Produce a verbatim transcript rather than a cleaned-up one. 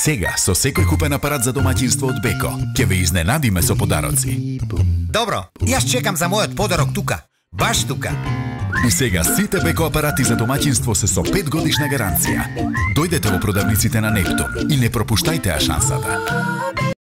Сега, со секој купен апарат за домаќинство од Беко, ќе ве изненадиме со подароци. Добро, јас чекам за мојот подарок тука. Баш тука. И сега сите Беко апарати за домаќинство се со пет годишна гаранција. Дојдете во продавниците на Нептун и не пропуштајте ја шансата.